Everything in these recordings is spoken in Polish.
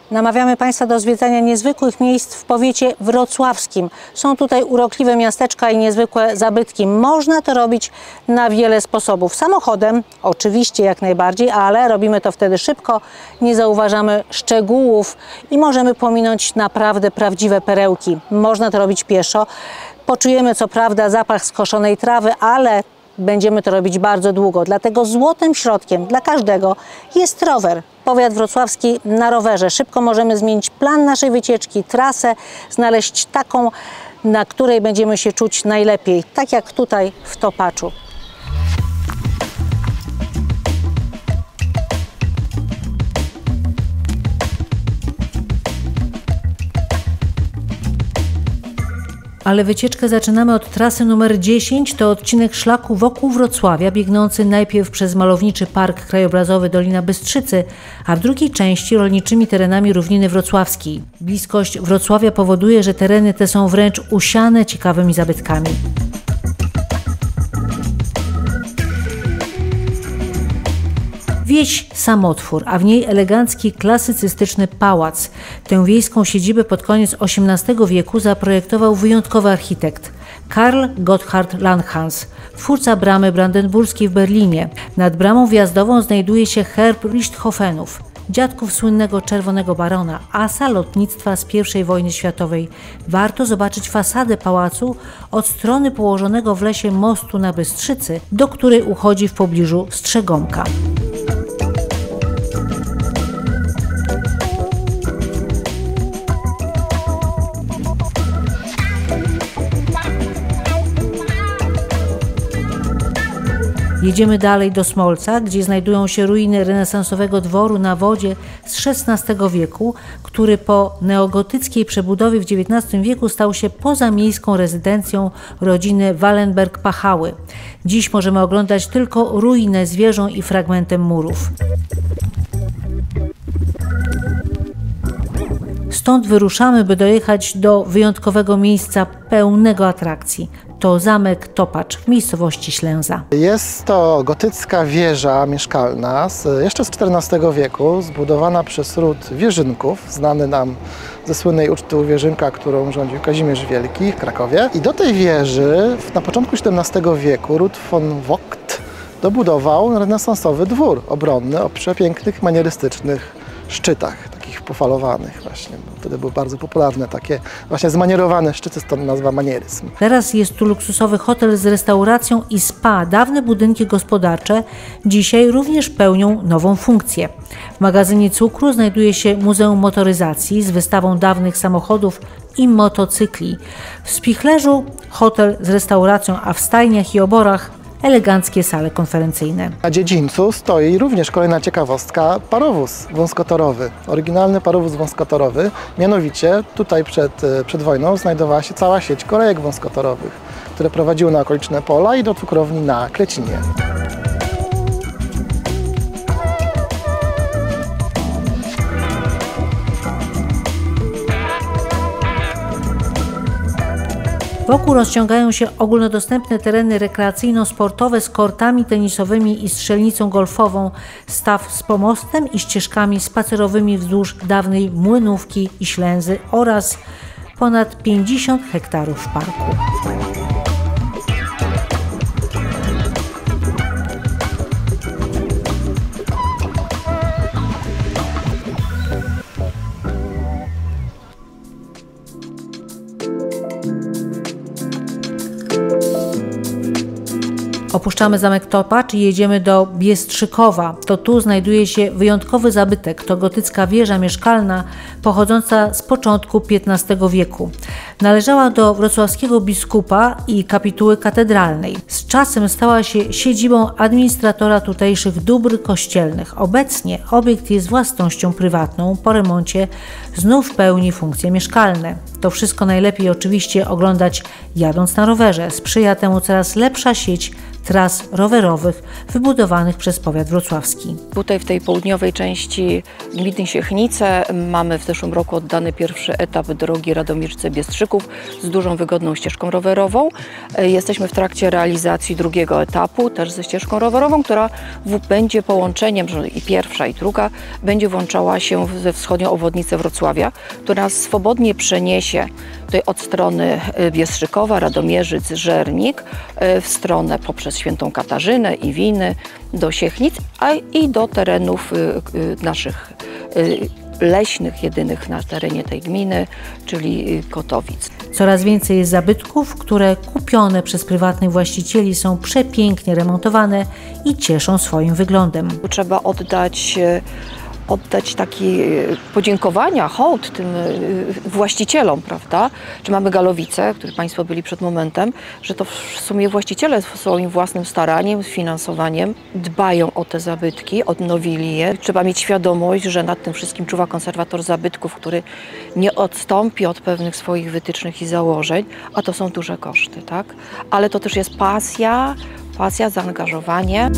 Namawiamy Państwa do zwiedzania niezwykłych miejsc w powiecie wrocławskim. Są tutaj urokliwe miasteczka i niezwykłe zabytki. Można to robić na wiele sposobów. Samochodem, oczywiście jak najbardziej, ale robimy to wtedy szybko, nie zauważamy szczegółów i możemy pominąć naprawdę prawdziwe perełki. Można to robić pieszo. Poczujemy co prawda zapach skoszonej trawy, ale będziemy to robić bardzo długo. Dlatego złotym środkiem dla każdego jest rower. Powiat wrocławski na rowerze. Szybko możemy zmienić plan naszej wycieczki, trasę, znaleźć taką, na której będziemy się czuć najlepiej. Tak jak tutaj w Topaczu. Ale wycieczkę zaczynamy od trasy numer 10. To odcinek szlaku wokół Wrocławia, biegnący najpierw przez malowniczy Park Krajobrazowy Dolina Bystrzycy, a w drugiej części rolniczymi terenami Równiny Wrocławskiej. Bliskość Wrocławia powoduje, że tereny te są wręcz usiane ciekawymi zabytkami. Wieś Samotwór, a w niej elegancki, klasycystyczny pałac. Tę wiejską siedzibę pod koniec XVIII wieku zaprojektował wyjątkowy architekt Karl Gotthard Langhans, twórca bramy brandenburskiej w Berlinie. Nad bramą wjazdową znajduje się herb Richthofenów, dziadków słynnego Czerwonego Barona, asa lotnictwa z I wojny światowej. Warto zobaczyć fasadę pałacu od strony położonego w lesie mostu na Bystrzycy, do której uchodzi w pobliżu Strzegomka. Jedziemy dalej do Smolca, gdzie znajdują się ruiny renesansowego dworu na wodzie z XVI wieku, który po neogotyckiej przebudowie w XIX wieku stał się pozamiejską rezydencją rodziny Wallenberg-Pachały. Dziś możemy oglądać tylko ruinę z wieżą i fragmentem murów. Stąd wyruszamy, by dojechać do wyjątkowego miejsca pełnego atrakcji. To zamek Topacz w miejscowości Ślęza. Jest to gotycka wieża mieszkalna jeszcze z XIV wieku, zbudowana przez ród Wierzynków, znany nam ze słynnej uczty u Wierzynka, którą rządził Kazimierz Wielki w Krakowie. I do tej wieży na początku XVII wieku ród von Vogt dobudował renesansowy dwór obronny o przepięknych, manierystycznych szczytach, takich pofalowanych właśnie. Wtedy były bardzo popularne takie właśnie zmanierowane szczyty, stąd nazwa manieryzm. Teraz jest tu luksusowy hotel z restauracją i spa. Dawne budynki gospodarcze dzisiaj również pełnią nową funkcję. W magazynie cukru znajduje się Muzeum Motoryzacji z wystawą dawnych samochodów i motocykli. W Spichlerzu hotel z restauracją, a w stajniach i oborach eleganckie sale konferencyjne. Na dziedzińcu stoi również kolejna ciekawostka, parowóz wąskotorowy, oryginalny parowóz wąskotorowy. Mianowicie tutaj przed wojną znajdowała się cała sieć kolejek wąskotorowych, które prowadziły na okoliczne pola i do cukrowni na Klecinie. Wokół rozciągają się ogólnodostępne tereny rekreacyjno-sportowe z kortami tenisowymi i strzelnicą golfową, staw z pomostem i ścieżkami spacerowymi wzdłuż dawnej Młynówki i Ślęzy oraz ponad 50 hektarów parku. Opuszczamy zamek Topacz i jedziemy do Biestrzykowa. To tu znajduje się wyjątkowy zabytek. To gotycka wieża mieszkalna pochodząca z początku XV wieku. Należała do wrocławskiego biskupa i kapituły katedralnej. Z czasem stała się siedzibą administratora tutejszych dóbr kościelnych. Obecnie obiekt jest własnością prywatną. Po remoncie znów pełni funkcje mieszkalne. To wszystko najlepiej oczywiście oglądać jadąc na rowerze. Sprzyja temu coraz lepsza sieć tras rowerowych wybudowanych przez powiat wrocławski. Tutaj w tej południowej części gminy Siechnice mamy w zeszłym roku oddany pierwszy etap drogi Radomierzyce-Biestrzyków z dużą, wygodną ścieżką rowerową. Jesteśmy w trakcie realizacji drugiego etapu, też ze ścieżką rowerową, która będzie połączeniem, i pierwsza i druga, będzie włączała się ze wschodnią obwodnicę Wrocławia, która nas swobodnie przeniesie tutaj od strony Biestrzykowa, Radomierzyc, Żernik w stronę poprzez Świętą Katarzynę i Winy do Siechnic, a i do terenów naszych leśnych, jedynych na terenie tej gminy, czyli Kotowic. Coraz więcej jest zabytków, które kupione przez prywatnych właścicieli są przepięknie remontowane i cieszą swoim wyglądem. Trzeba oddać taki podziękowania, hołd tym właścicielom, prawda? Czy mamy Galowice, których Państwo byli przed momentem, że to w sumie właściciele swoim własnym staraniem, finansowaniem dbają o te zabytki, odnowili je. Trzeba mieć świadomość, że nad tym wszystkim czuwa konserwator zabytków, który nie odstąpi od pewnych swoich wytycznych i założeń, a to są duże koszty, tak? Ale to też jest pasja, zaangażowanie.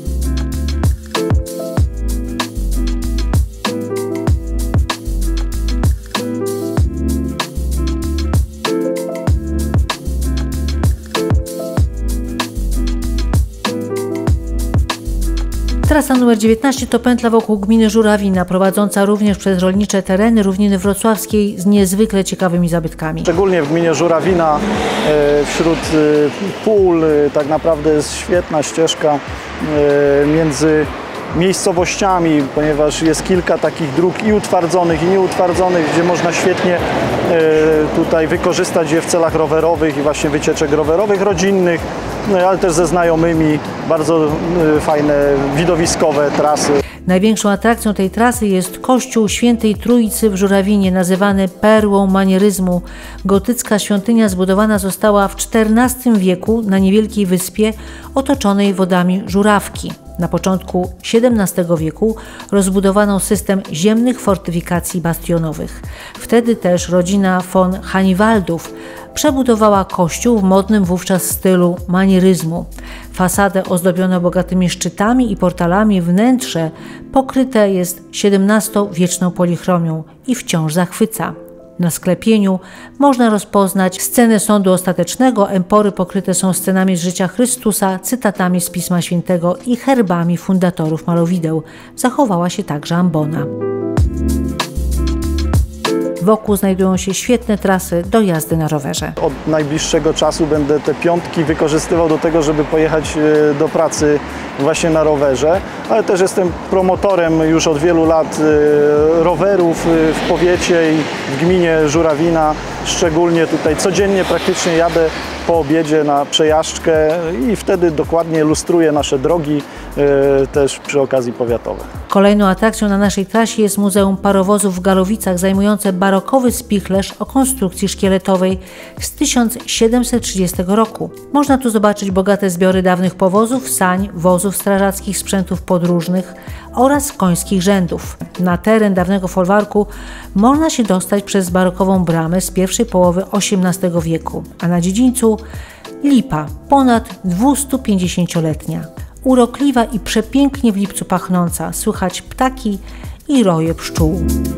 Trasa numer 19 to pętla wokół gminy Żurawina, prowadząca również przez rolnicze tereny równiny wrocławskiej z niezwykle ciekawymi zabytkami. Szczególnie w gminie Żurawina wśród pól tak naprawdę jest świetna ścieżka między miejscowościami, ponieważ jest kilka takich dróg i utwardzonych, i nieutwardzonych, gdzie można świetnie tutaj wykorzystać je w celach rowerowych i właśnie wycieczek rowerowych, rodzinnych, ale też ze znajomymi, bardzo fajne, widowiskowe trasy. Największą atrakcją tej trasy jest kościół Świętej Trójcy w Żurawinie, nazywany perłą manieryzmu. Gotycka świątynia zbudowana została w XIV wieku na niewielkiej wyspie otoczonej wodami Żurawki. Na początku XVII wieku rozbudowano system ziemnych fortyfikacji bastionowych. Wtedy też rodzina von Haniwaldów przebudowała kościół w modnym wówczas stylu manieryzmu. Fasadę ozdobiono bogatymi szczytami i portalami, wnętrze pokryte jest XVII-wieczną polichromią i wciąż zachwyca. Na sklepieniu można rozpoznać scenę sądu ostatecznego, empory pokryte są scenami z życia Chrystusa, cytatami z Pisma Świętego i herbami fundatorów malowideł. Zachowała się także ambona. Wokół znajdują się świetne trasy do jazdy na rowerze. Od najbliższego czasu będę te piątki wykorzystywał do tego, żeby pojechać do pracy właśnie na rowerze, ale też jestem promotorem już od wielu lat rowerów w powiecie i w gminie Żurawina. Szczególnie tutaj codziennie praktycznie jadę po obiedzie na przejażdżkę i wtedy dokładnie lustruję nasze drogi, też przy okazji powiatowe. Kolejną atrakcją na naszej trasie jest Muzeum Parowozów w Galowicach, zajmujące barokowy spichlerz o konstrukcji szkieletowej z 1730 roku. Można tu zobaczyć bogate zbiory dawnych powozów, sań, wozów strażackich, sprzętów podróżnych oraz końskich rzędów. Na teren dawnego folwarku można się dostać przez barokową bramę z pierwszej połowy XVIII wieku, a na dziedzińcu lipa, ponad 250-letnia. Urokliwa i przepięknie w lipcu pachnąca, słychać ptaki i roje pszczół.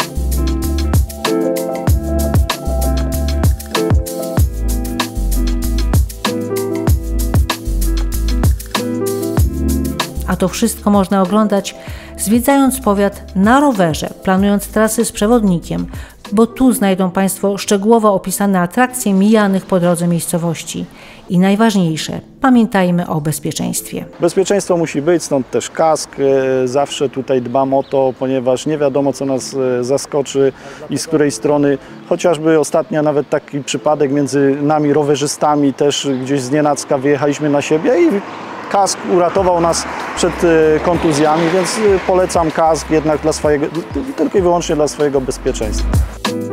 A to wszystko można oglądać zwiedzając powiat na rowerze, planując trasy z przewodnikiem, bo tu znajdą Państwo szczegółowo opisane atrakcje mijanych po drodze miejscowości. I najważniejsze, pamiętajmy o bezpieczeństwie. Bezpieczeństwo musi być, stąd też kask. Zawsze tutaj dbam o to, ponieważ nie wiadomo, co nas zaskoczy i z której strony. Chociażby ostatnio nawet taki przypadek między nami rowerzystami, też gdzieś znienacka wyjechaliśmy na siebie i kask uratował nas przed kontuzjami, więc polecam kask jednak tylko i wyłącznie dla swojego bezpieczeństwa.